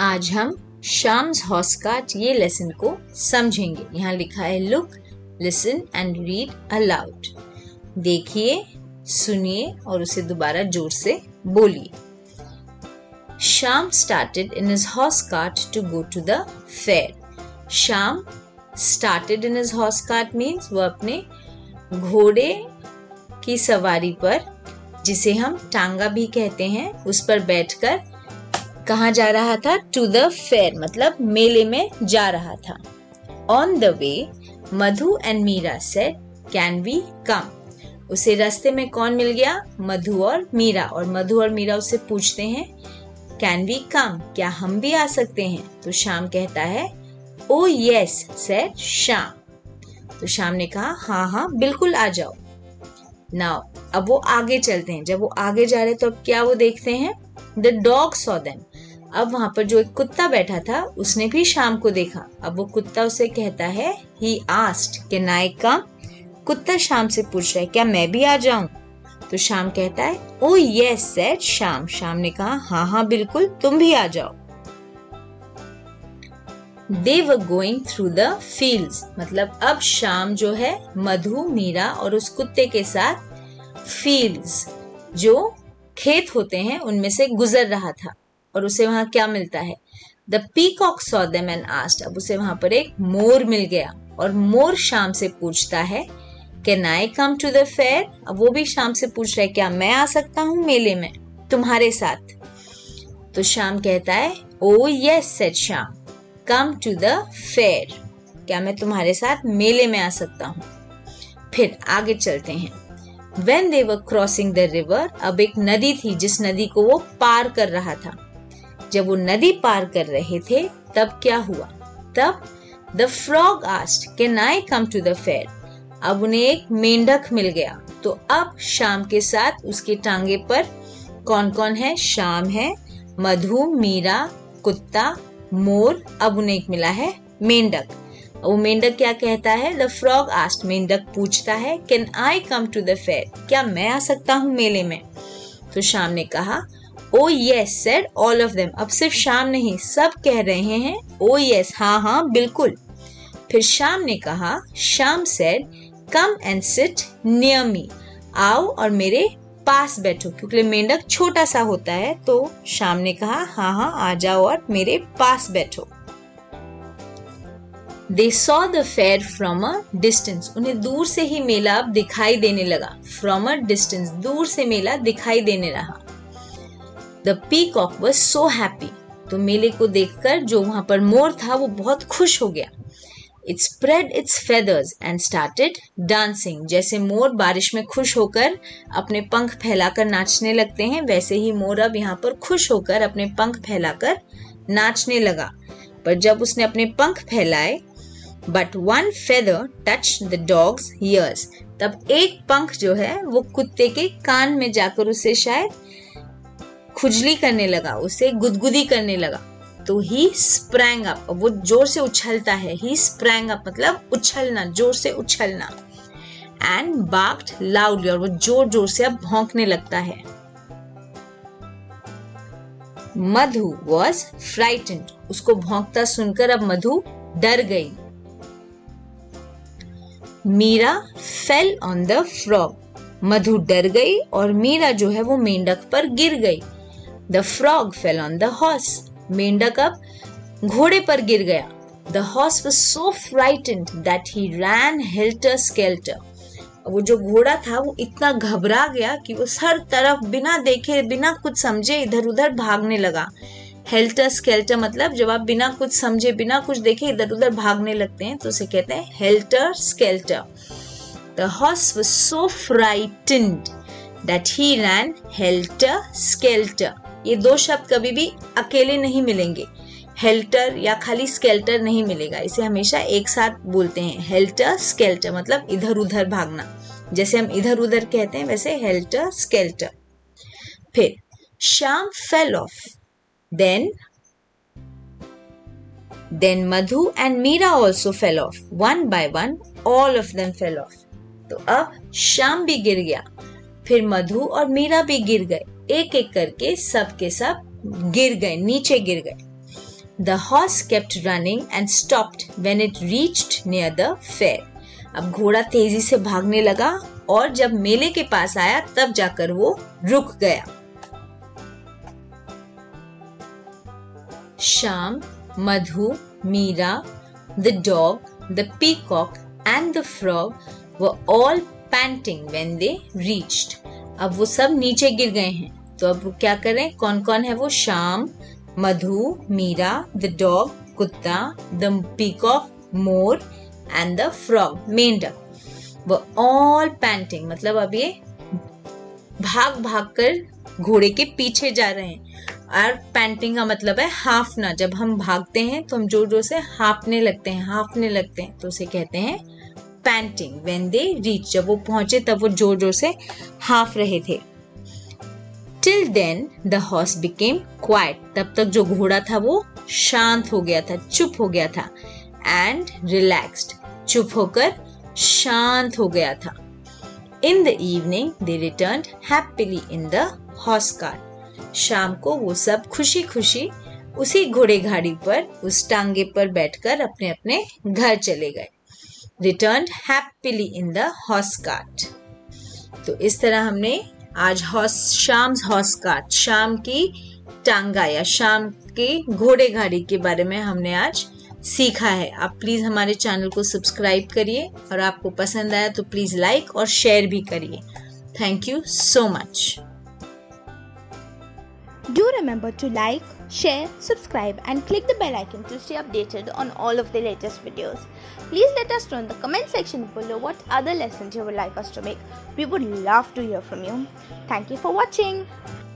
आज हम शाम्स हॉसकाट ये लेसन को समझेंगे। यहाँ लिखा है look, listen and read aloud. देखिए, सुनिए और उसे दोबारा जोर से बोलिए। Shyam started in his horse cart to go to the fair. Shyam started in his horse cart means वो अपने घोड़े की सवारी पर, जिसे हम टांगा भी कहते हैं, उस पर बैठकर कहाँ जा रहा था? टू द फेयर मतलब मेले में जा रहा था। On the way Madhu and Meera said can we come. उसे रास्ते में कौन मिल गया? मधु और मीरा। और मधु और मीरा उससे पूछते हैं कैन वी कम, क्या हम भी आ सकते हैं? तो श्याम कहता है ओ यस सेड श्याम। तो श्याम ने कहा हाँ हाँ बिल्कुल आ जाओ। नाउ अब वो आगे चलते हैं। जब वो आगे जा रहे तो अब क्या वो देखते हैं? The dog saw them. अब वहां पर जो एक कुत्ता बैठा था उसने भी श्याम को देखा। अब वो कुत्ता उसे कहता है ही आस्क्ड कैन आई कम। कुत्ता श्याम से पूछ रहा है क्या मैं भी आ जाऊं? तो श्याम कहता है oh yes said Shyam. Shyam ने कहा हाँ हाँ बिल्कुल तुम भी आ जाओ। They were going through the fields मतलब अब श्याम जो है मधु, मीरा और उस कुत्ते के साथ fields जो खेत होते हैं उनमें से गुजर रहा था। और उसे वहां क्या मिलता है? The peacock saw them and asked। अब उसे वहां पर एक मोर मिल गया और मोर श्याम से पूछता है can I come to the fair. अब वो भी श्याम से पूछ रहा है क्या मैं आ सकता हूँ मेले में तुम्हारे साथ? तो श्याम कहता है oh yes said Shyam come to the fair, क्या मैं तुम्हारे साथ मेले में आ सकता हूँ? फिर आगे चलते हैं। When they were crossing the river, अब एक नदी थी जिस नदी को वो पार कर रहा था। जब वो नदी पार कर रहे थे तब क्या हुआ? तब the frog asked, can I come to the fair? अब उन्हें एक मेंढक मिल गया। तो अब श्याम के साथ उसके टांगे पर कौन कौन है? श्याम है, मधु, मीरा, कुत्ता, मोर। अब उन्हें एक मिला है मेंढक। वो मेंढक क्या कहता है? द फ्रॉग आस्क्ड, मेंढक पूछता है can I come to the fair, क्या मैं आ सकता हूँ मेले में? तो श्याम ने कहा oh yes said all of them. अब सिर्फ श्याम नहीं सब कह रहे हैं ओ यस हाँ हाँ बिल्कुल। फिर श्याम ने कहा Shyam said come and sit near me, आओ और मेरे पास बैठो। क्योंकि मेंढक छोटा सा होता है तो श्याम ने कहा हाँ हाँ आ जाओ और मेरे पास बैठो। They saw the fair from a distance। उन्हें दूर से ही मेला अब दिखाई देने लगा। From a distance दूर से मेला दिखाई देने रहा। The peacock was so happy। तो मेले को देखकर जो वहां पर मोर था वो बहुत खुश हो गया। It spread its feathers and started dancing। जैसे मोर बारिश में खुश होकर अपने पंख फैलाकर नाचने लगते हैं, वैसे ही मोर अब यहाँ पर खुश होकर अपने पंख फैलाकर नाचने लगा। पर जब उसने अपने पंख फैलाए But one feather touched the dog's ears। तब एक पंख जो है वो कुत्ते के कान में जाकर उसे शायद खुजली करने लगा, उसे गुदगुदी करने लगा। तो he sprang up, वो जोर से उछलता है। he sprang up मतलब उछलना, जोर से उछलना। and barked loudly, और वो जोर जोर से अब भौंकने लगता है। मधु was frightened। उसको भौंकता सुनकर अब मधु डर गई। Meera fell on the frog। मधु डर गई और मीरा जो है वो मेंढक पर गिर गई। The frog fell on the horse। मेंढक अब घोड़े पर गिर गया। The horse was so frightened that he ran helter skelter। वो जो घोड़ा था वो इतना घबरा गया कि वो हर तरफ बिना देखे बिना कुछ समझे इधर उधर भागने लगा। हेल्टर स्केल्टर मतलब जब आप बिना कुछ समझे बिना कुछ देखे इधर उधर भागने लगते हैं तो उसे कहते हैं helter skelter. The horse was so frightened that he ran helter skelter। ये दो शब्द कभी भी अकेले नहीं मिलेंगे। हेल्टर या खाली स्केल्टर नहीं मिलेगा, इसे हमेशा एक साथ बोलते हैं। हेल्टर स्केल्टर मतलब इधर उधर भागना, जैसे हम इधर उधर कहते हैं वैसे हेल्टर स्केल्टर। फिर Shyam fell off। Then Madhu and Meera also fell off। One by one all of them fell off। तो अब श्याम भी गिर गया, फिर मधु और मीरा भी गिर गए। एक एक करके सब के सब गिर गए, नीचे गिर गए। The horse kept running and stopped when it reached near the fair. अब घोड़ा तेजी से भागने लगा और जब मेले के पास आया तब जाकर वो रुक गया। Sham, Madhu, Meera, the dog, the peacock and the frog were all panting when they reached. अब वो सब नीचे गिर गए हैं, तो अब वो क्या करें? कौन कौन है वो? शाम, मधु, मीरा, द डॉग, कुत्ता, द पीकॉक, मोर एंड द फ्रॉग, मेंढक। वो ऑल पैंटिंग मतलब अब ये भाग भाग कर घोड़े के पीछे जा रहे हैं। और पैंटिंग का मतलब है हाफना। जब हम भागते हैं तो हम जोर जोर से हाफने लगते हैं, तो उसे कहते हैं पैंटिंग। व्हेन दे रीच, जब वो पहुंचे तब वो जोर जोर से हाफ रहे थे। Till then the horse became quiet, तब तक जो घोड़ा था वो शांत हो गया था, चुप हो गया था। एंड रिलैक्स्ड, चुप होकर शांत हो गया था। In the evening they returned happily in the horse cart, शाम को वो सब खुशी खुशी उसी घोड़े गाड़ी पर, उस टांगे पर बैठकर अपने अपने घर चले गए। Returned happily in the horse cart. तो इस तरह हमने आज शाम्स हॉर्स कार्ट, शाम की टांगा या शाम के घोड़े गाड़ी के बारे में हमने आज सीखा है। आप प्लीज हमारे चैनल को सब्सक्राइब करिए और आपको पसंद आया तो प्लीज लाइक और शेयर भी करिए। Thank you so much. Do remember to like, share, subscribe and click the bell icon to stay updated on all of the latest videos. Please let us know in the comment section below what other lessons you would like us to make. We would love to hear from you. Thank you for watching.